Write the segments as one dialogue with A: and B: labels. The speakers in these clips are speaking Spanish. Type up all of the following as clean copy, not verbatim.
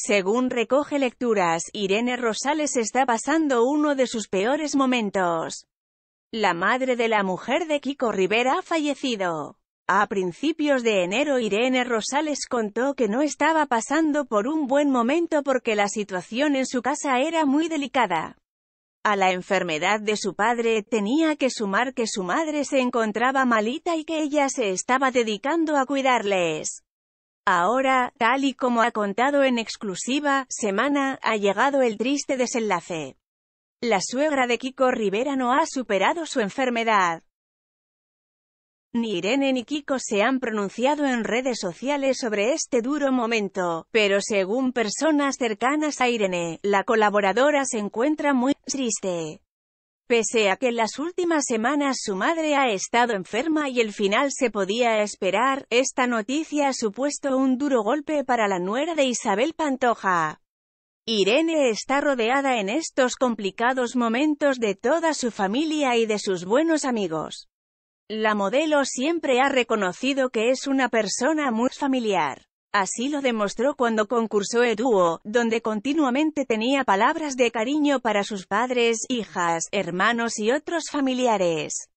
A: Según recoge Lecturas, Irene Rosales está pasando uno de sus peores momentos. La madre de la mujer de Kiko Rivera ha fallecido. A principios de enero Irene Rosales contó que no estaba pasando por un buen momento porque la situación en su casa era muy delicada. A la enfermedad de su padre tenía que sumar que su madre se encontraba malita y que ella se estaba dedicando a cuidarles. Ahora, tal y como ha contado en exclusiva, Semana, ha llegado el triste desenlace. La suegra de Kiko Rivera no ha superado su enfermedad. Ni Irene ni Kiko se han pronunciado en redes sociales sobre este duro momento, pero según personas cercanas a Irene, la colaboradora se encuentra muy triste. Pese a que en las últimas semanas su madre ha estado enferma y el final se podía esperar, esta noticia ha supuesto un duro golpe para la nuera de Isabel Pantoja. Irene está rodeada en estos complicados momentos de toda su familia y de sus buenos amigos. La modelo siempre ha reconocido que es una persona muy familiar. Así lo demostró cuando concursó en Dúo, donde continuamente tenía palabras de cariño para sus padres, hijas, hermanos y otros familiares.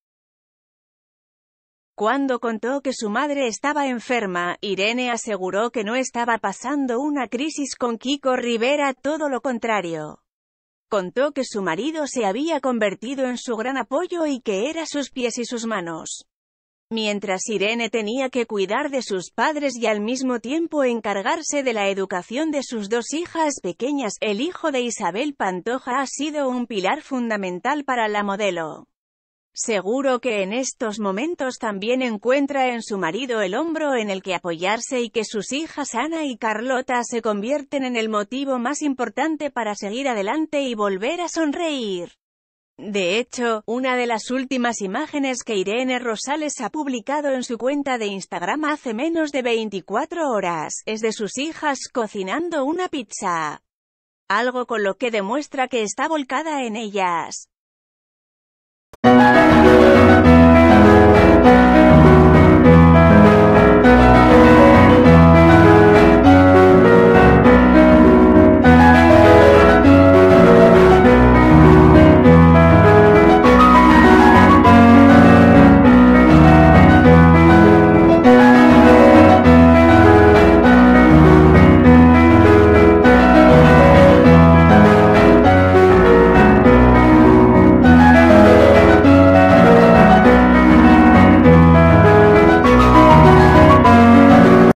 A: Cuando contó que su madre estaba enferma, Irene aseguró que no estaba pasando una crisis con Kiko Rivera, todo lo contrario. Contó que su marido se había convertido en su gran apoyo y que era sus pies y sus manos. Mientras Irene tenía que cuidar de sus padres y al mismo tiempo encargarse de la educación de sus dos hijas pequeñas, el hijo de Isabel Pantoja ha sido un pilar fundamental para la modelo. Seguro que en estos momentos también encuentra en su marido el hombro en el que apoyarse y que sus hijas Ana y Carlota se convierten en el motivo más importante para seguir adelante y volver a sonreír. De hecho, una de las últimas imágenes que Irene Rosales ha publicado en su cuenta de Instagram hace menos de 24 horas, es de sus hijas cocinando una pizza. Algo con lo que demuestra que está volcada en ellas.